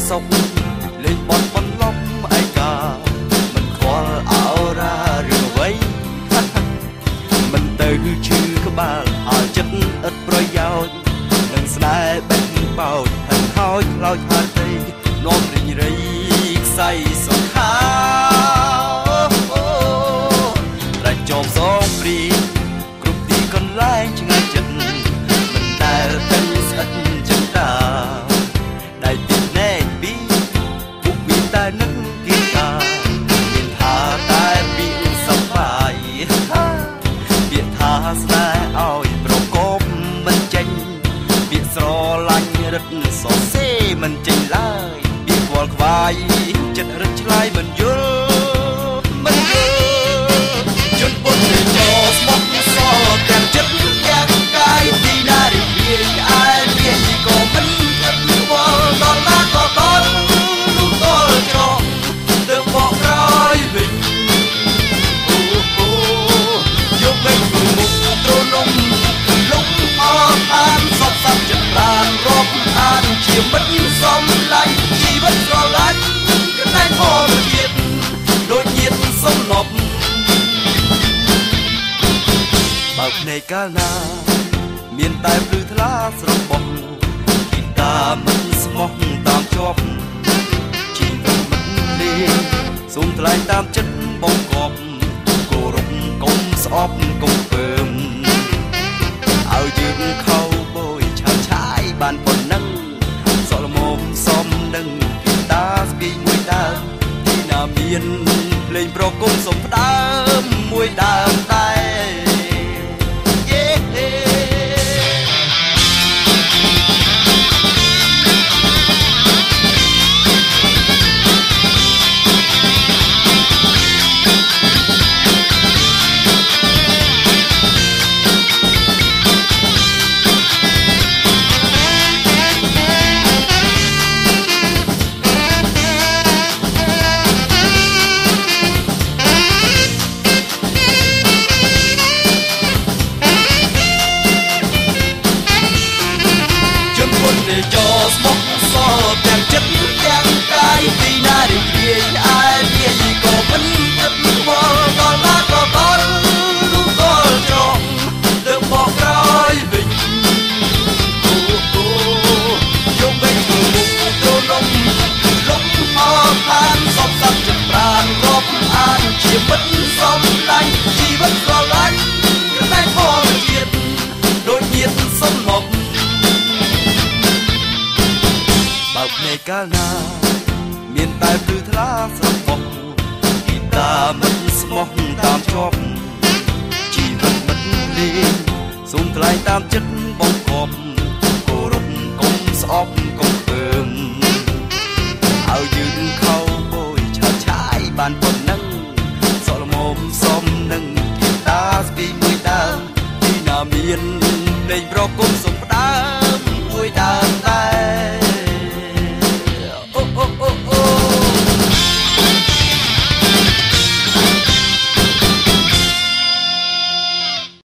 សុខលេងបត់បន្លប់ឯកាមិនខ្វល់អោរារឿងអ្វីមិនទៅឈឺក្បាលអើចិត្តឥតប្រយោជន៍នឹងស្នេហ៍បេះបោចហិនហោចខ្លោចហាត់ទេនាំរីងរៃខ្សែសង្ខារចោមសងព្រីគ្រប់ទីកន្លែងឆ្ងាយចិត្តមិនដែលពេញស្អិតចិន្តាដៃទីណែពីពុកមានតែនឹកគិតថាមានថាតែពីសប្បាយពាក្យថាស្នេហ៍ឲ្យប្រកបមិនចេញពាក្យស្រឡាញ់រឹតសរសេរមិនចេញឡើយពាក្យខ្វល់ខ្វាយចិត្តរឹតឆ្លើយមិនយល់មិនយល់ជន់ពុតទៅចូលស្មោះសទាំងចិត្តទាំងកាយទីណារីករាយឯមានក៏មិនគិតខ្វល់ដល់ណាក៏ដល់នោះដល់ច្រកទៅបកក្រោយវិញយកបែកមុខត្រនំលំអអានសពសັບចិត្តប្រានរាប់អានជាមិនសំឡាញ់ជីវិតស្រឡាញ់កណ្ដែងធម្មជាតិដូចញាតិសំណប់បើភ្នែកកាលណាមានតែភ្លឺថ្លាស្របំគិតតាមិនស្មោះតាមជាប់ជីវិតមិនលេងសូមថ្លែងតាមចិត្តបងកប់គោរពកុំស្អប់កុំពើមឲ្យយើងខោបយឆាឆាយបានប៉ុណ្ណឹងសល់មកសំនឹងគិតតាស្ពីមួយដើមទីណាមានភ្លេងប្រគំសំផ្ដើមមួយដើមតែចូលស្មុកសទាំងចិត្តទាំងកាយពីណារីករាយឯមានក៏មិនគិតខ្វល់ដល់ណាក៏ដល់នោះដល់ច្រកទៅបកក្រោយវិញយកបែកមុខត្រនំលំអអានសពសັບចិត្តប្រានរាប់អានជាមិនសំឡាញ់ជីវិតស្រឡាញ់កណ្ដែងធម្មជាតិដូចញាតិសំណប់បើភ្នែកកាលណាមានតែភ្លឺថ្លាស្របំគិតតាមិនស្មោះតាមជាប់ជីវិតមិនលេងសូមថ្លែងតាមចិត្តបងកប់គោរពកុំស្អប់